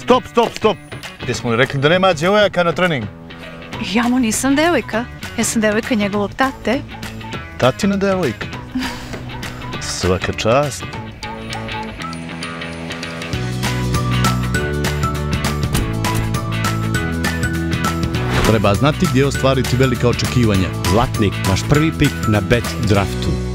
Stop. Jesmo li rekli da nema djevojaka na treningu? Ja mu nisam devojka. Ja sam devojka njegovog tate. Tatina devojka. Svaka čast. Treba znati gdje ostvariti velika očekivanja. Zlatnik, vaš prvi pik na bet draftu.